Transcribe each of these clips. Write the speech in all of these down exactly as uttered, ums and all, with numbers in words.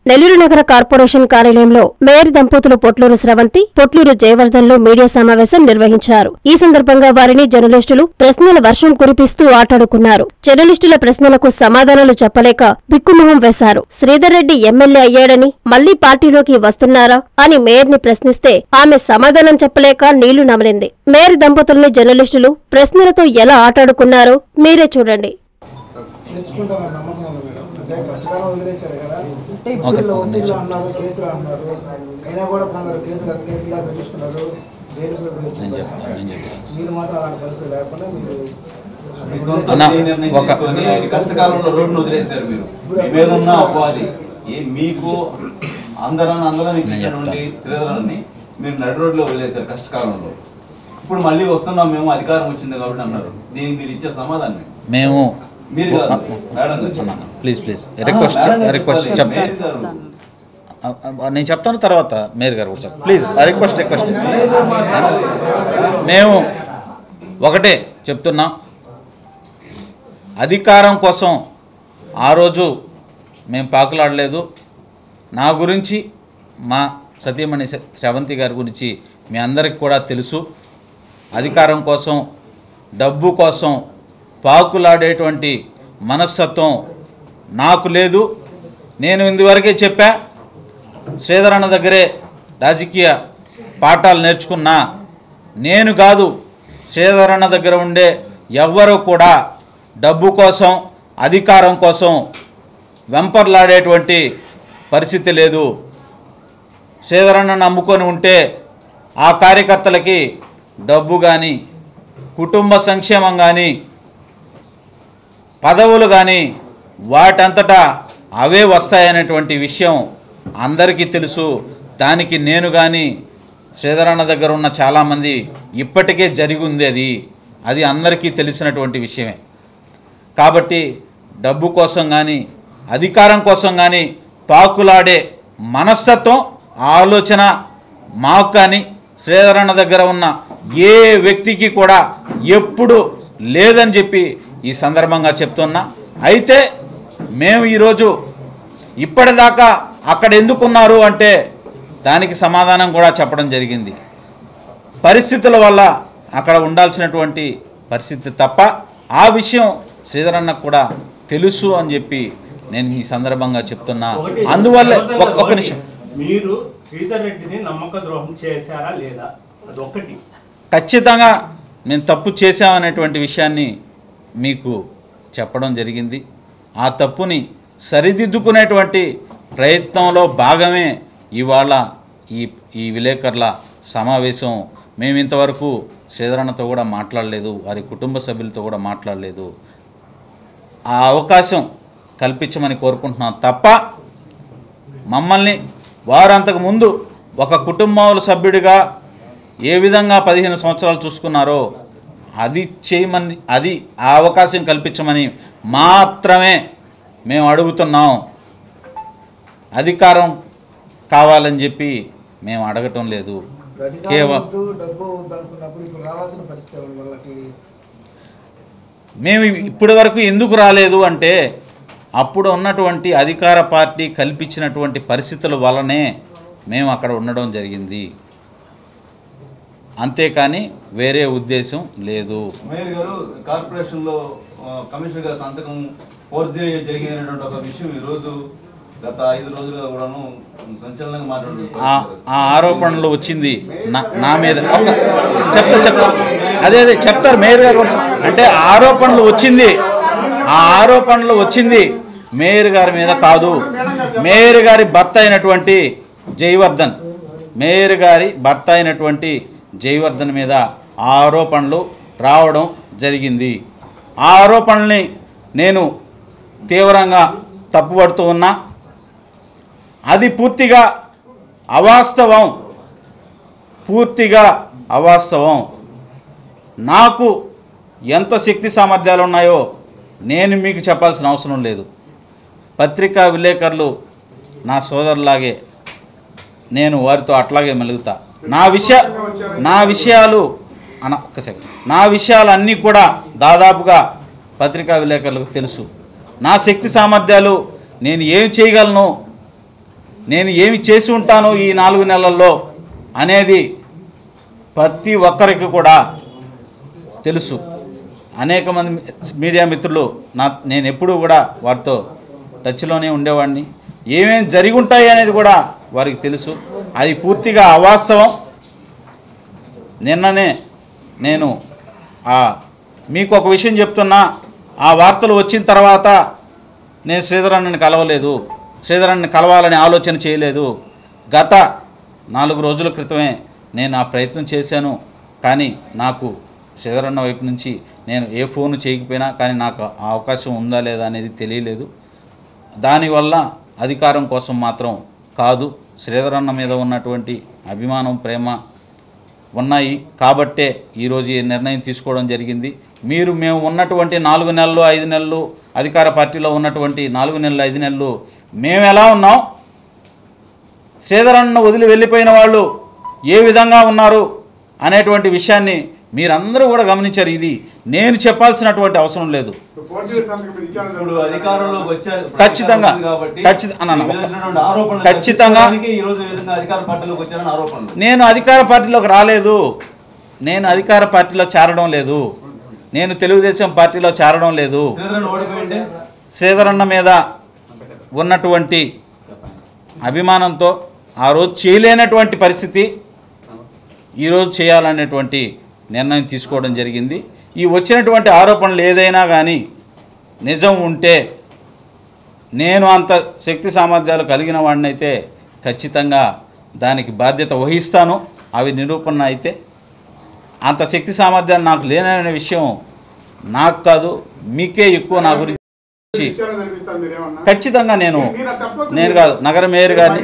నెల్లూరు నగర కార్పొరేషన్ కార్యాలయంలో మేయర్ దంపతులు పొట్లూరు స్రవంతి, పొట్లూరు జయవర్ధన్లు మీడియా సమావేశం నిర్వహించారు. ఈ సందర్భంగా వారిని జర్నలిస్టులు ప్రశ్నల వర్షం కురిపిస్తూ ఆటాడుకున్నారు. జర్నలిస్టుల ప్రశ్నలకు సమాధానాలు చెప్పలేక బిక్కుమొహం వేశారు. శ్రీధర్ రెడ్డి ఎమ్మెల్యే అయ్యాడని మళ్లీ పార్టీలోకి వస్తున్నారా అని మేయర్ని ప్రశ్నిస్తే ఆమె సమాధానం చెప్పలేక నీళ్లు నమలింది. మేయర్ దంపతుల్ని జర్నలిస్టులు ప్రశ్నలతో ఎలా ఆటాడుకున్నారో మీరే చూడండి. కష్టకాలం వదిలేశారు కదా, ఇప్పుడు ఓటీలు అన్నారు, కేసులు అన్నారు, అయినా కూడా కొందరు కేసులు కేసులా పెట్టిస్తున్నారు, జైలు మీరు మాత్రం అలాంటి పరిస్థితి లేకుండా మీరు కష్టకాలంలో రోడ్డును వదిలేశారు. మీరు మీరున్న ఉపాధి మీకు అందరం అందరం ఇచ్చినటువంటి శ్రీధరాన్ని మీరు నడి రోడ్లో వదిలేశారు కష్టకాలంలో. ఇప్పుడు మళ్ళీ వస్తున్నాం మేము, అధికారం వచ్చింది కాబట్టి అన్నారు. దీనికి మీరు ఇచ్చే సమాధానం మేము మీరు ప్లీజ్ ప్లీజ్ రిక్వెస్ట్ రిక్వెస్ట్ చెప్తాను, నేను చెప్తాను తర్వాత మేయర్ గారు కూడా ప్లీజ్ రిక్వెస్ట్ రిక్వెస్ట్ మేము ఒకటే చెప్తున్నాం, అధికారం కోసం ఆ రోజు మేము పాకులాడలేదు. నా గురించి మా సతీమణి శ్రవంతి గారి గురించి మీ అందరికి కూడా తెలుసు. అధికారం కోసం డబ్బు కోసం పాకులాడేటువంటి మనస్తత్వం నాకు లేదు. నేను ఇందువరకే చెప్పా, శ్రీధర్ అన్న దగ్గరే రాజకీయ పాఠాలు నేర్చుకున్నా. నేను కాదు, శ్రీధర్ అన్న దగ్గర ఉండే ఎవ్వరూ కూడా డబ్బు కోసం అధికారం కోసం వెంపర్లాడేటువంటి పరిస్థితి లేదు. శ్రీధర్ అన్న నమ్ముకొని ఉంటే ఆ కార్యకర్తలకి డబ్బు కానీ కుటుంబ సంక్షేమం కానీ పదవులు కానీ వాటంతటా అవే వస్తాయనేటువంటి విషయం అందరికీ తెలుసు. దానికి నేను కానీ శ్రీధర్ అన్న దగ్గర ఉన్న చాలామంది ఇప్పటికే జరిగి ఉంది, అది అది అందరికీ తెలిసినటువంటి విషయమే. కాబట్టి డబ్బు కోసం కానీ అధికారం కోసం కానీ పాకులాడే మనస్తత్వం ఆలోచన మాకు కానీ శ్రీధర్ అన్న దగ్గర ఉన్న ఏ వ్యక్తికి కూడా ఎప్పుడు లేదని చెప్పి ఈ సందర్భంగా చెప్తున్నా. అయితే మేము ఈరోజు ఇప్పటిదాకా అక్కడ ఎందుకున్నారు అంటే దానికి సమాధానం కూడా చెప్పడం జరిగింది. పరిస్థితుల వల్ల అక్కడ ఉండాల్సినటువంటి పరిస్థితి తప్ప ఆ విషయం శ్రీధర్ అన్నకు కూడా తెలుసు అని చెప్పి నేను ఈ సందర్భంగా చెప్తున్నా. అందువల్ల ఒక నిమిషం, మీరు శ్రీధర్ రెడ్డిని నమ్మక ద్రోహం చేశారా లేదా అదొకటి. ఖచ్చితంగా మేము తప్పు చేశామనేటువంటి విషయాన్ని మీకు చెప్పడం జరిగింది. ఆ తప్పుని సరిదిద్దుకునేటువంటి ప్రయత్నంలో భాగమే ఇవాళ ఈ ఈ విలేకరుల సమావేశం. మేము ఇంతవరకు శ్రీధరన్నతో కూడా మాట్లాడలేదు, వారి కుటుంబ సభ్యులతో కూడా మాట్లాడలేదు. ఆ అవకాశం కల్పించమని కోరుకుంటున్నాం తప్ప మమ్మల్ని వారు అంతకుముందు ఒక కుటుంబ సభ్యుడిగా ఏ విధంగా పదిహేను సంవత్సరాలు చూసుకున్నారో అది చేయమని, అది ఆ అవకాశం కల్పించమని మాత్రమే మేము అడుగుతున్నాం. అధికారం కావాలని చెప్పి మేము అడగటం లేదు. కేవలం మేము ఇప్పటి వరకు ఎందుకు రాలేదు అంటే అప్పుడు ఉన్నటువంటి అధికార పార్టీ కల్పించినటువంటి పరిస్థితుల వల్లనే మేము అక్కడ ఉండడం జరిగింది, అంతేకాని వేరే ఉద్దేశం లేదు. మేయర్ గారు కార్పొరేషన్లో కమిషనర్ గారి సంతకం ఫోర్జరీ జరిగినటువంటి ఒక విషయం ఈరోజు గత ఐదు రోజులుగా కూడాను సంచలనంగా మాట్లాడుతున్నారు. ఆ ఆరోపణలు వచ్చింది నా మీద. చెప్తా చెప్తా అదే అదే చెప్తారు మేయర్ గారు. అంటే ఆరోపణలు వచ్చింది, ఆ ఆరోపణలు వచ్చింది మేయర్ గారి మీద కాదు, మేయర్ గారి భర్త అయినటువంటి జయవర్ధన్ మేయర్ గారి భర్త అయినటువంటి జయవర్ధన్ మీద ఆరోపణలు రావడం జరిగింది. ఆ ఆరోపణల్ని నేను తీవ్రంగా తప్పుపడుతూ ఉన్నా. అది పూర్తిగా అవాస్తవం, పూర్తిగా అవాస్తవం. నాకు ఎంత శక్తి సామర్థ్యాలు ఉన్నాయో నేను మీకు చెప్పాల్సిన అవసరం లేదు. పత్రికా విలేకరులు నా సోదరులాగే నేను వారితో అట్లాగే మెలుగుతా. నా విషయ నా విషయాలు అన్న ఒక్క సెకండ్ నా విషయాలు అన్నీ కూడా దాదాపుగా పత్రికా విలేకరులకు తెలుసు. నా శక్తి సామర్థ్యాలు నేను ఏం చేయగలను నేను ఏమి చేసి ఉంటాను ఈ నాలుగు నెలల్లో అనేది ప్రతి ఒక్కరికి కూడా తెలుసు. అనేక మంది మీడియా మిత్రులు నా నేను ఎప్పుడూ కూడా వారితో టచ్లోనే ఉండేవాడిని. ఏమేమి జరిగి ఉంటాయి అనేది కూడా వారికి తెలుసు. అది పూర్తిగా అవాస్తవం. నిన్ననే నేను మీకు ఒక విషయం చెప్తున్నా, ఆ వార్తలు వచ్చిన తర్వాత నేను శ్రీధర్ అన్నని కలవలేదు, శ్రీధర్ అన్నని కలవాలని ఆలోచన చేయలేదు. గత నాలుగు రోజుల క్రితమే నేను ఆ ప్రయత్నం చేశాను. కానీ నాకు శ్రీధర్ అన్న వైపు నుంచి నేను ఏ ఫోను చేయకపోయినా కానీ నాకు ఆ అవకాశం ఉందా లేదా అనేది తెలియలేదు. దానివల్ల అధికారం కోసం మాత్రం కాదు, శ్రీధర్ అన్న మీద ఉన్నటువంటి అభిమానం, ప్రేమ ఉన్నాయి కాబట్టే ఈరోజు ఈ నిర్ణయం తీసుకోవడం జరిగింది. మీరు మేము ఉన్నటువంటి నాలుగు నెలలు ఐదు నెలలు అధికార పార్టీలో ఉన్నటువంటి నాలుగు నెలలు ఐదు నెలలు మేము ఎలా ఉన్నాం, శ్రీధర్ అన్న వదిలి వెళ్ళిపోయిన వాళ్ళు ఏ విధంగా ఉన్నారు అనేటువంటి విషయాన్ని మీరందరూ కూడా గమనించారు. ఇది నేను చెప్పాల్సినటువంటి అవసరం లేదు. ఖచ్చితంగా ఖచ్చితంగా నేను అధికార పార్టీలోకి రాలేదు, నేను అధికార పార్టీలో చేరడం లేదు, నేను తెలుగుదేశం పార్టీలో చేరడం లేదు. శ్రీధర్ అన్న మీద ఉన్నటువంటి అభిమానంతో ఆ రోజు చేయలేనటువంటి పరిస్థితి ఈరోజు చేయాలనేటువంటి నిర్ణయం తీసుకోవడం జరిగింది. ఈ వచ్చినటువంటి ఆరోపణలు ఏదైనా కానీ నిజం ఉంటే, నేను అంత శక్తి సామర్థ్యాలు కలిగిన వాడినైతే ఖచ్చితంగా దానికి బాధ్యత వహిస్తాను. అవి నిరూపణ అయితే అంత శక్తి సామర్థ్యాలు నాకు లేననే విషయం నాకు కాదు, మీకే ఎక్కువ నా గురించి ఖచ్చితంగా నేను నేను కాదు నగర మేయర్ గారిని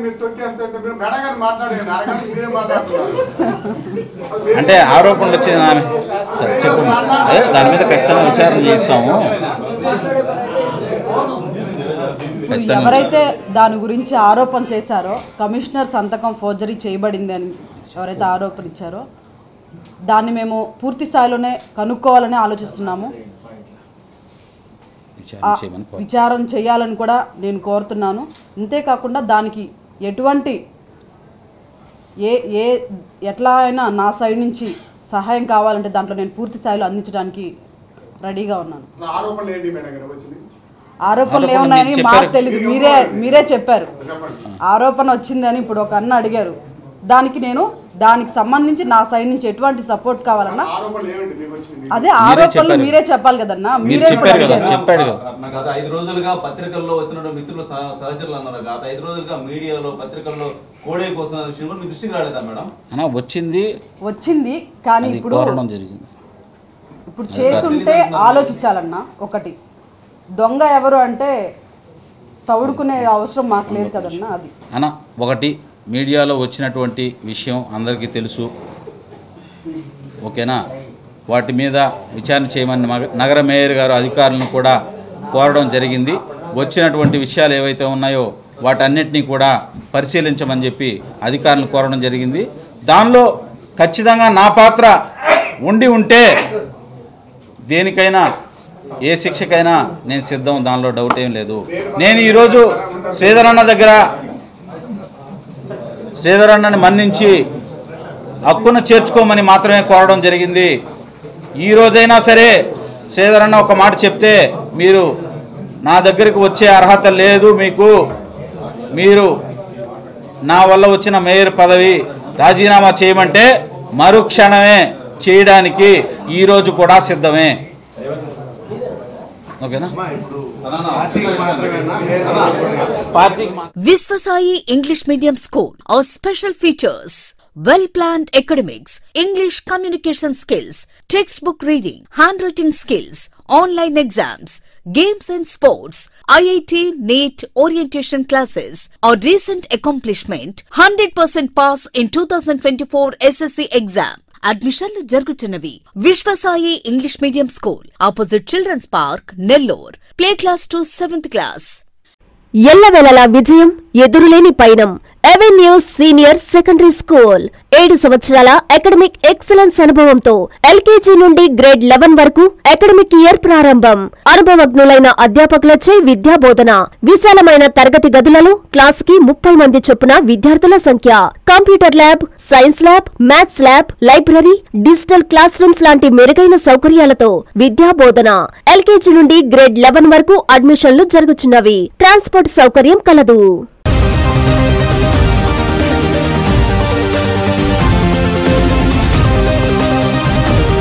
అంటే ఆరోపణలు వచ్చింది ఆమె సరే చెప్పు, అదే దాని మీద ఖచ్చితంగా విచారణ చేస్తాము. ఎవరైతే దాని గురించి ఆరోపణ చేశారో, కమిషనర్ సంతకం ఫోర్జరీ చేయబడింది అని ఎవరైతే ఆరోపణ ఇచ్చారో దాన్ని మేము పూర్తి స్థాయిలోనే కనుక్కోవాలని ఆలోచిస్తున్నాము. విచారణ చేయాలని కూడా నేను కోరుతున్నాను. అంతేకాకుండా దానికి ఎటువంటి ఏ ఏ ఎట్లా అయినా నా సైడ్ నుంచి సహాయం కావాలంటే దాంట్లో నేను పూర్తి స్థాయిలో అందించడానికి రెడీగా ఉన్నాను. ఆరోపణలు ఏమున్నాయని మాకు తెలియదు, మీరే మీరే చెప్పారు ఆరోపణ వచ్చిందని. ఇప్పుడు ఒక అన్న అడిగారు, దానికి నేను దానికి సంబంధించి నా సైడ్ నుంచి ఎటువంటి సపోర్ట్ కావాలన్నా అదే ఆరోపణలు మీరే చెప్పాలి కదన్నా. మీరే గత ఐదు రోజులుగా పత్రికల్లో వచ్చిన మిత్రులు సహచరులు అన్నారు, గత ఐదు రోజులుగా మీడియాలో పత్రికల్లో కోడే కోసం విషయం మీ దృష్టికి రాలేదా మేడం? వచ్చింది వచ్చింది కానీ ఇప్పుడు ఇప్పుడు చేసుంటే ఆలోచించాలన్నా. ఒకటి దొంగ ఎవరు అంటే తవుడుకునే అవసరం మాకు లేదు కదన్నా. అది అన్న ఒకటి మీడియాలో వచ్చినటువంటి విషయం అందరికీ తెలుసు, ఓకేనా? వాటి మీద విచారణ చేయమని నగర మేయర్ గారు అధికారులను కూడా కోరడం జరిగింది. వచ్చినటువంటి విషయాలు ఏవైతే ఉన్నాయో వాటన్నిటినీ కూడా పరిశీలించమని చెప్పి అధికారులను కోరడం జరిగింది. దానిలో ఖచ్చితంగా నా పాత్ర ఉండి ఉంటే దేనికైనా ఏ శిక్షకైనా నేను సిద్ధం, దానిలో డౌట్ ఏం లేదు. నేను ఈరోజు శ్రీధర్ అన్న దగ్గర శ్రీధర్ అన్నని మన్నించి హక్కును చేర్చుకోమని మాత్రమే కోరడం జరిగింది. ఈ రోజైనా సరే శ్రీధర్ అన్న ఒక మాట చెప్తే, మీరు నా దగ్గరికి వచ్చే అర్హత లేదు మీకు, మీరు నా వల్ల వచ్చిన మేయర్ పదవి రాజీనామా చేయమంటే మరుక్షణమే చేయడానికి ఈరోజు కూడా సిద్ధమే. Viswasai English Medium School. Our special features: well-planned academics, English communication skills, textbook reading, handwriting skills, online exams, games and sports, I I T, NEET, orientation classes. Our recent accomplishment: one hundred percent pass in two thousand twenty-four S S C exam. అడ్మిషన్లు జరుగుతున్నవి. Vishwasai English medium school, opposite children's park, Nellore. Play class to seventh class. ఎల్లవెలలా విజయం, ఎదురులేని పయనం. Avenues senior secondary school ఏడు సంవత్సరాల academic excellence అనుభవంతో LKG నుండి గ్రేడ్ లెవెన్ వరకు అకాడమిక్ ఇయర్ ప్రారంభం. అనుభవజ్ఞులైన అధ్యాపకులచే విద్యా బోధన. విశాలమైన తరగతి గదులలో క్లాస్ కి ముప్పై మంది చొప్పున విద్యార్థుల సంఖ్య. Computer lab, science lab, maths lab, library, digital class rooms లాంటి మెరుగైన సౌకర్యాలతో విద్యా బోధన. ఎల్కేజీ నుండి గ్రేడ్ లెవెన్ వరకు అడ్మిషన్లు జరుగుతున్నవి. ట్రాన్స్పోర్ట్ సౌకర్యం కలదు.